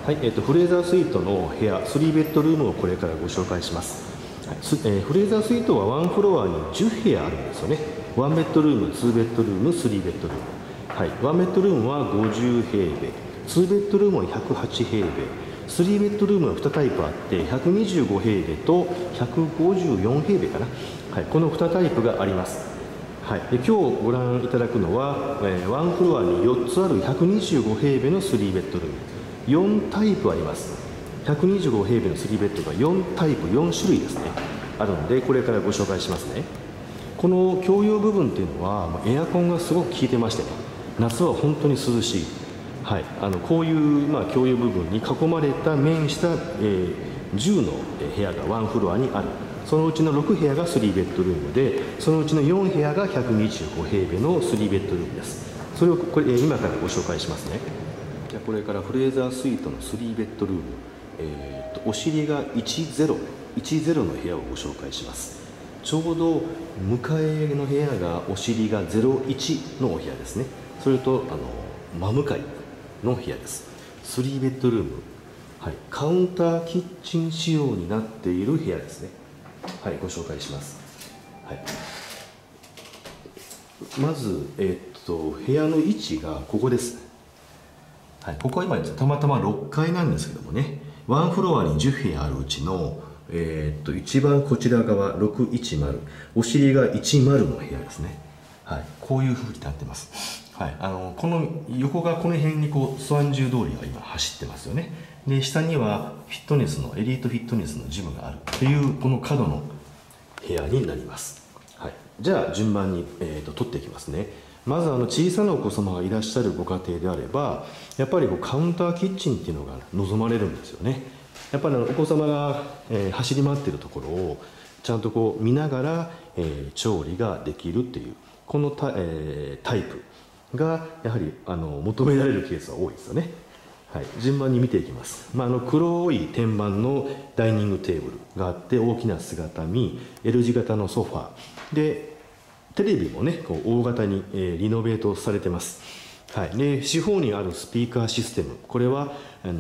はい、フレーザースイートの部屋、3ベッドルームをこれからご紹介します。はい、フレーザースイートはワンフロアに10部屋あるんですよね。1ベッドルーム、2ベッドルーム、3ベッドルーム。はい、1ベッドルームは50平米、2ベッドルームは108平米、3ベッドルームは2タイプあって、125平米と154平米かな。はい、この2タイプがあります。はい、で今日ご覧いただくのは、ワンフロアに4つある125平米の3ベッドルーム。4タイプあります。125平米の3ベッドが4タイプ、4種類ですね、あるので、これからご紹介しますね。この共用部分っていうのは、エアコンがすごく効いてましてね、夏は本当に涼しい。はい、こういう、共有部分に囲まれた面した、10の部屋がワンフロアにある。そのうちの6部屋が3ベッドルームで、そのうちの4部屋が125平米の3ベッドルームです。それを今からご紹介しますね。じゃあこれからフレーザースイートの3ベッドルーム、お尻が10の部屋をご紹介します。ちょうど向かいの部屋がお尻が01のお部屋ですね。それと真向かいの部屋です。3ベッドルーム、はい、カウンターキッチン仕様になっている部屋ですね。はい、ご紹介します。はい、まず、部屋の位置がここです。はい、ここは今たまたま6階なんですけどもね、ワンフロアに10部屋あるうちの、一番こちら側610、お尻が10の部屋ですね。はい、こういう風になってます。はい、この横がこの辺にこうスワンジュ通りが今走ってますよね。で下にはフィットネスのエリートフィットネスのジムがあるというこの角の部屋になります。はい、じゃあ順番に、取っていきますね。まず小さなお子様がいらっしゃるご家庭であれば、やっぱりカウンターキッチンっていうのが望まれるんですよね。やっぱりお子様が、走り回っているところをちゃんとこう見ながら、調理ができるっていうこのタイプがやはり求められるケースは多いですよね。はい、順番に見ていきます。黒い天板のダイニングテーブルがあって、大きな姿見 L 字型のソファーで、テレビもねこう大型に、リノベートされてます。はい、で四方にあるスピーカーシステム、これは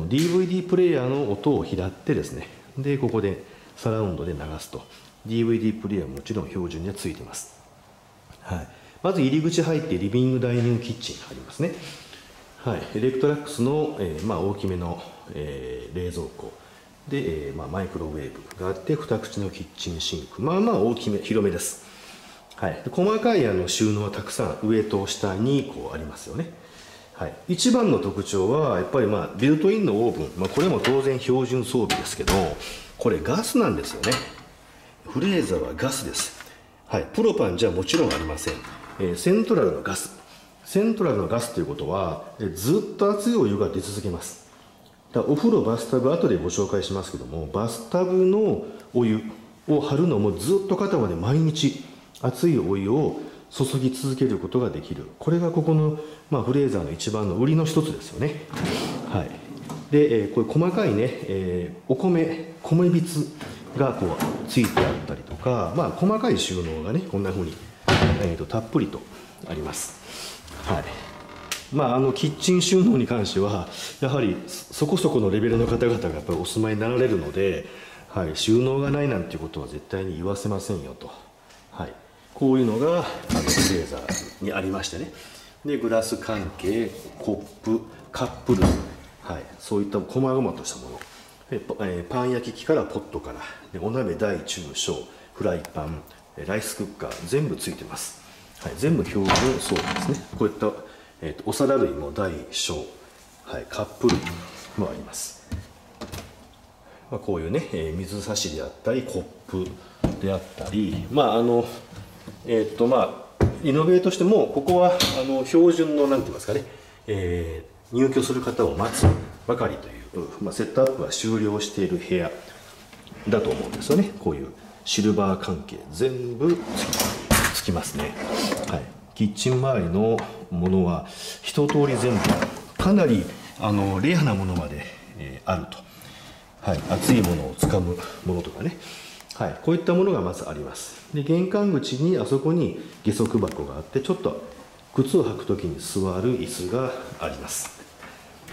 DVD プレイヤーの音を拾ってですね、でここでサラウンドで流すと。 DVD プレイヤーももちろん標準にはついてます。はい、まず入り口入ってリビングダイニングキッチンがありますね。はい、エレクトラックスの、大きめの、冷蔵庫で、マイクロウェーブがあって、2口のキッチンシンク、大きめ広めです。はい、細かい収納はたくさん上と下にこうありますよね。はい、一番の特徴はやっぱりビルトインのオーブン、これも当然標準装備ですけど、これガスなんですよね。フレーザーはガスです。はい、プロパンじゃもちろんありません。セントラルのガス。セントラルのガスということはずっと熱いお湯が出続けます。だからお風呂バスタブ後でご紹介しますけども、バスタブのお湯を張るのもずっと肩まで毎日熱いお湯を注ぎ続けることができる。これがここの、フレーザーの一番の売りの一つですよね。はい、で、こういう細かいね、米びつがこうついてあったりとか、細かい収納がねこんな風に、たっぷりとあります。はい、キッチン収納に関してはやはりそこそこのレベルの方々がやっぱりお住まいになられるので、はい、収納がないなんていうことは絶対に言わせませんよと。はい、こういうのがフレーザーにありましてね。でグラス関係、コップ、カップ類、はい、そういった細々としたもので、パン焼き器からポットからでお鍋大中小、フライパン、ライスクッカー全部ついてます。はい、全部標準装備ですね。こういった、お皿類も大小、はい、カップ類もあります。こういうね、水差しであったりコップであったり、イノベートしてもここは標準のなんて言いますかね、入居する方を待つばかりという、セットアップは終了している部屋だと思うんですよね。こういうシルバー関係全部つきますね。はい、キッチン周りのものは一通り全部かなりレアなものまで、あると。はい、熱いものをつかむものとかね、はい、こういったものがまずあります。で玄関口にあそこに下足箱があって、ちょっと靴を履くときに座る椅子があります。はい、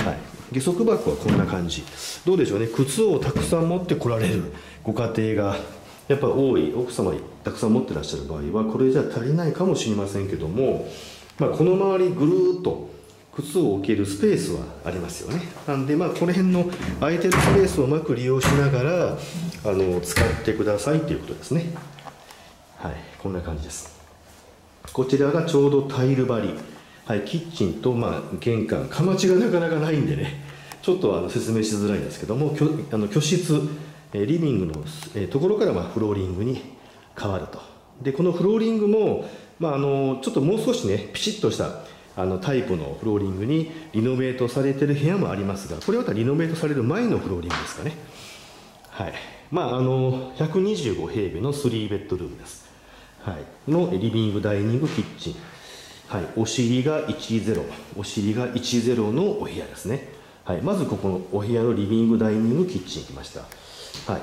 下足箱はこんな感じ。どうでしょうね、靴をたくさん持ってこられるご家庭がやっぱ多い、奥様にたくさん持ってらっしゃる場合はこれじゃ足りないかもしれませんけども、この周りぐるーっと靴を置けるスペースはありますよね。なんでこの辺の空いてるスペースをうまく利用しながら使ってくださいということですね。はい、こんな感じです。こちらがちょうどタイル張り、キッチンと玄関、かまちがなかなかないんでね、ちょっと説明しづらいんですけども、居室、リビングのところからフローリングに変わると。でこのフローリングも、ちょっともう少しねピシッとしたタイプのフローリングにリノベートされてる部屋もありますが、これはリノベートされる前のフローリングですかね。はい、125平米の3ベッドルームです。はい、のリビングダイニングキッチン、はい、お尻が10、お尻が10のお部屋ですね。はい、まずここのお部屋のリビングダイニングキッチンに来ました。はい、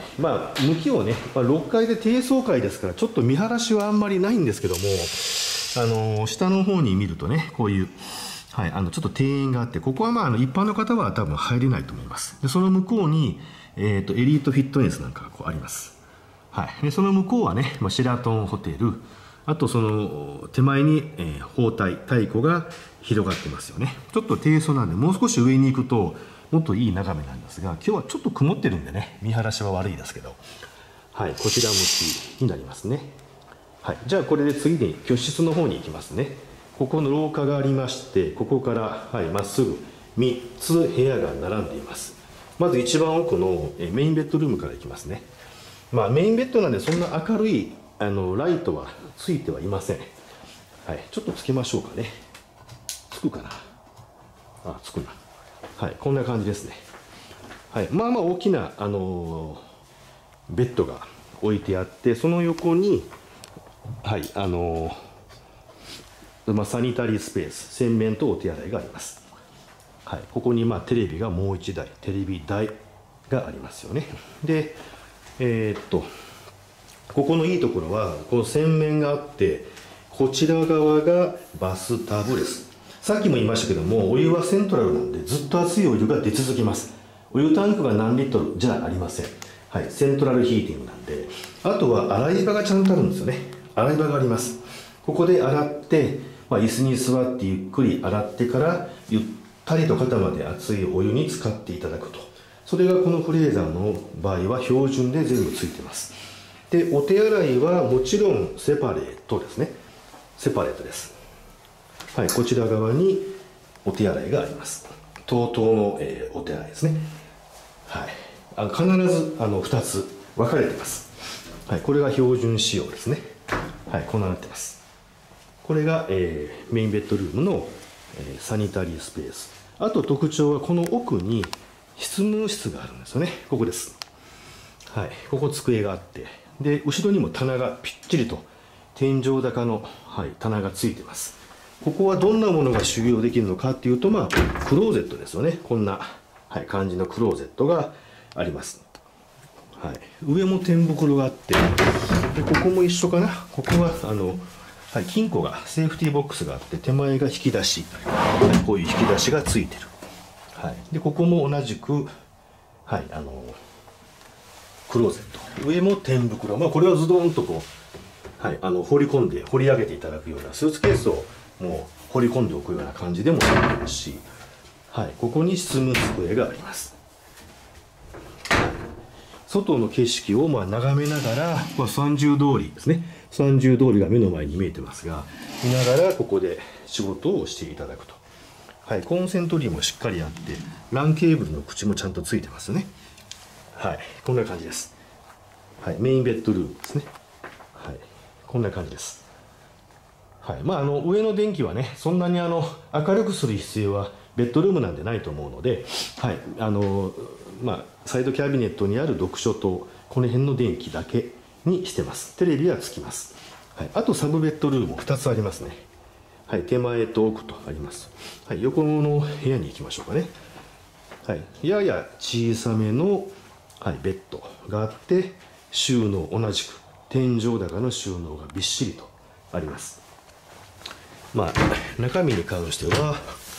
向きをね、6階で低層階ですからちょっと見晴らしはあんまりないんですけども、下の方に見るとね、こういう、はい、ちょっと庭園があって、ここは一般の方は多分入れないと思います。でその向こうに、エリートフィットネスなんかがこうあります。はい、でその向こうはね、シェラトンホテル、あとその手前に、包帯太鼓が広がってますよね。ちょっと低層なんでもう少し上に行くともっといい眺めなんですが、今日はちょっと曇ってるんでね見晴らしは悪いですけど、はい、こちら向きになりますね。はい、じゃあこれで次に居室の方に行きますね。ここの廊下がありまして、ここから、はい、まっすぐ3つ部屋が並んでいます。まず一番奥のメインベッドルームから行きますね。メインベッドなんでそんな明るいライトはついてはいません。はい、ちょっとつけましょうかね。つくかなあ、つくな。はい、こんな感じですね。はい、大きな、ベッドが置いてあって、その横に、はい、サニタリースペース、洗面とお手洗いがあります。はい、ここにテレビがもう1台、テレビ台がありますよね。で、ここのいいところは、この洗面があって、こちら側がバスタブです。さっきも言いましたけども、お湯はセントラルなんで、ずっと熱いお湯が出続きます。お湯タンクが何リットルじゃありません。はい、セントラルヒーティングなんで、あとは洗い場がちゃんとあるんですよね。洗い場があります。ここで洗って、椅子に座ってゆっくり洗ってから、ゆったりと肩まで熱いお湯に浸かっていただくと。それがこのフレーザーの場合は標準で全部ついてます。で、お手洗いはもちろんセパレートですね。セパレートです。はい、こちら側にお手洗いがあります。TOTOの、お手洗いですね。はい、必ず2つ分かれてます。はい、これが標準仕様ですね。はい、こんなになってます。これが、メインベッドルームの、サニタリースペース。あと特徴はこの奥に執務室があるんですよね。ここです。はい、ここ机があって、で後ろにも棚がぴっちりと天井高の、はい、棚がついてます。ここはどんなものが収容できるのかっていうと、クローゼットですよね。こんな、はい、感じのクローゼットがあります。はい、上も天袋があって、でここも一緒かな。ここははい、金庫がセーフティーボックスがあって、手前が引き出し、はい、こういう引き出しがついてる。はい、でここも同じく、はい、クローゼット、上も天袋、これはズドンとこう、はい、掘り込んで掘り上げていただくようなスーツケースをもう掘り込んでおくような感じでもできますし、はい、ここに執務机があります。外の景色を眺めながら、30通りですね。30通りが目の前に見えてますが、見ながらここで仕事をしていただくと。はい、コンセントリーもしっかりあって、LAN ケーブルの口もちゃんとついてますね。はい、こんな感じです。はい、メインベッドルームですね。はい、こんな感じです。はい、上の電気はね、そんなに明るくする必要はベッドルームなんでないと思うので、はい、サイドキャビネットにある読書灯、この辺の電気だけにしてます。テレビはつきます。はい、あとサブベッドルームも2つありますね。はい、手前と奥とあります。はい、横の部屋に行きましょうかね。はい、やや小さめの、はい、ベッドがあって、収納同じく天井高の収納がびっしりとあります。中身に関しては、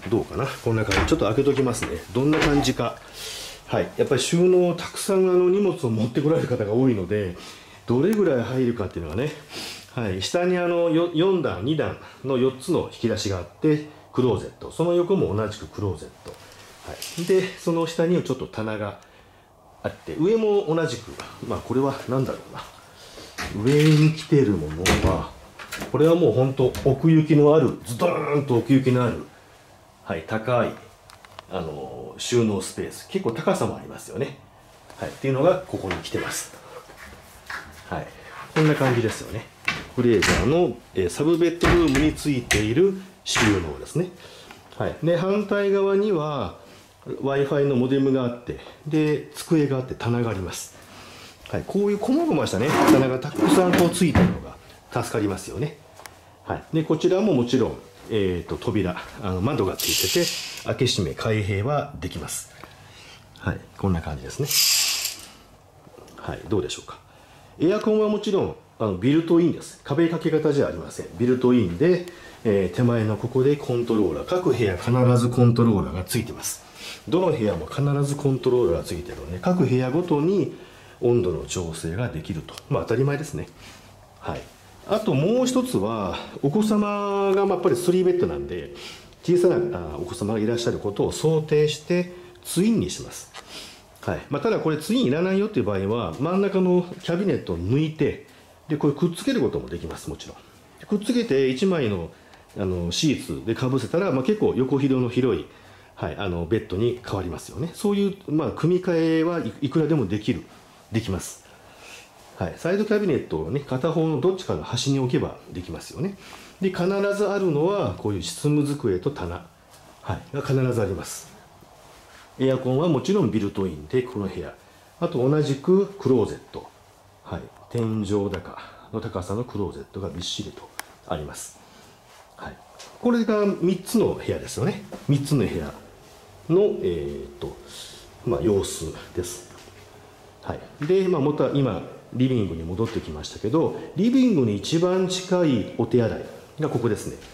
どうかな、こんな感じ。ちょっと開けときますね、どんな感じか。はい、やっぱり収納たくさん荷物を持ってこられる方が多いので、どれぐらい入るかっていうのがね、はい、下に4段2段の4つの引き出しがあって、クローゼット、その横も同じくクローゼット、はい、でその下にちょっと棚があって、上も同じく、まあこれは何だろうな、上に来てるものは、これはもう本当奥行きのある、ズドーンと奥行きのある、はい、高い収納スペース、結構高さもありますよね、はい、っていうのがここに来てます。はい、こんな感じですよね。フレーザーの、サブベッドルームについている収納ですね。はい、で反対側には Wi-Fi のモデムがあって、で机があって棚があります。はい、こういう細々したね棚がたくさんこうついてるのが助かりますよね。はい、でこちらももちろん、扉窓がついてて、開け閉め開閉はできます。はい、こんな感じですね。はい、どうでしょうか。エアコンはもちろんビルトインです。壁掛け型じゃありません。ビルトインで、手前のここでコントローラー、各部屋必ずコントローラーがついてます。どの部屋も必ずコントローラーがついてるので、各部屋ごとに温度の調整ができると、まあ当たり前ですね。はい、あともう一つは、お子様がやっぱり3ベッドなんで、小さなお子様がいらっしゃることを想定してツインにします。はい、まあ、ただこれツインいらないよっていう場合は、真ん中のキャビネットを抜いて、でこれくっつけることもできます。もちろんくっつけて1枚のシーツでかぶせたら、まあ、結構横広の広い、はい、ベッドに変わりますよね。そういう、まあ、組み替えはいくらでもできます。はい、サイドキャビネットをね、片方のどっちかの端に置けばできますよね。で必ずあるのはこういう執務机と棚、はい、が必ずあります。エアコンはもちろんビルトインでこの部屋、あと同じくクローゼット、はい、天井高の高さのクローゼットがびっしりとあります。はい、これが3つの部屋ですよね。3つの部屋の、まあ、様子です。はい、で、まあ、また今リビングに戻ってきましたけど、リビングに一番近いお手洗いがここですね。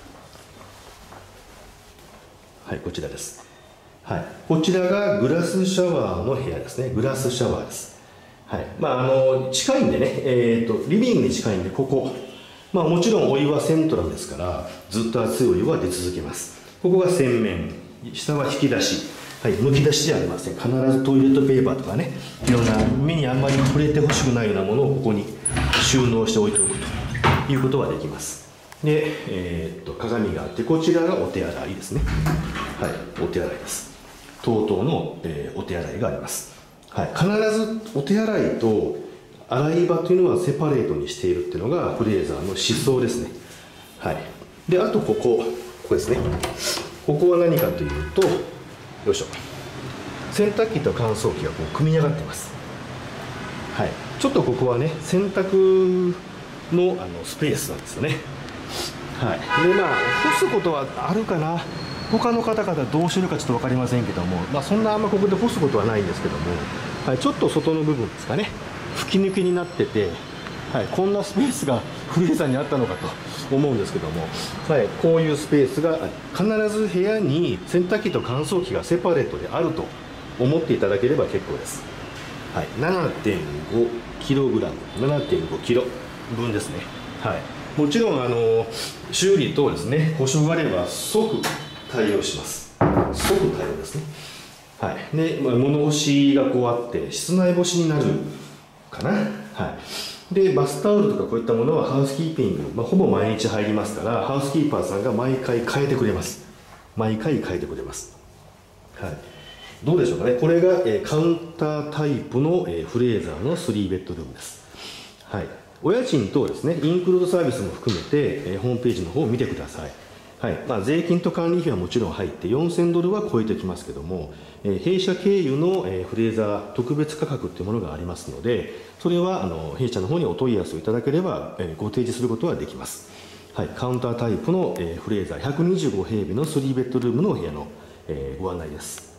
はい、こちらです。はい、こちらがグラスシャワーの部屋ですね。グラスシャワーです。はい、まあ近いんでね、リビングに近いんで、ここ、まあ、もちろんお湯はセントラルですから、ずっと熱いお湯は出続けます。ここが洗面、下は引き出し、はい、むき出しじゃありません。必ずトイレットペーパーとかね、いろんな目にあんまり触れてほしくないようなものをここに収納しておいておくということはできます。で、鏡があって、こちらがお手洗いですね。はい、お手洗いです。TOTOの、お手洗いがあります。はい、必ずお手洗いと洗い場というのはセパレートにしているっていうのがフレーザーの思想ですね。はい、であとここですね。ここは何かというと、よいしょ、洗濯機と乾燥機がこう組み上がってます。はい、ちょっとここはね、洗濯のスペースなんですよね。はい、でまあ干すことはあるかな。他の方々どうしてるかちょっと分かりませんけども、まあ、そんなあんまここで干すことはないんですけども、はい、ちょっと外の部分ですかね、吹き抜けになってて、はい、こんなスペースがフレーザーにあったのかと思うんですけども、はい、こういうスペースが必ず部屋に洗濯機と乾燥機がセパレートであると思っていただければ結構です。はい、7.5kg、7.5kg 分ですね。はい、もちろん修理等ですね、故障があれば即対応します。即対応ですね。はい、で、物干しがこうあって室内干しになるかな。はい、でバスタオルとかこういったものはハウスキーピング、ほぼ毎日入りますから、ハウスキーパーさんが毎回変えてくれます。毎回変えてくれます。はい、どうでしょうかね。これが、カウンタータイプの、フレーザーの3ベッドルームです。はい、お家賃等ですね、インクルードサービスも含めて、ホームページの方を見てください。はい、税金と管理費はもちろん入って4000ドルは超えてきますけども、弊社経由の、フレーザー特別価格というものがありますので、それは弊社の方にお問い合わせをいただければ、ご提示することはできます。はい、カウンタータイプの、フレーザー125平米の3ベッドルームのお部屋の、ご案内です。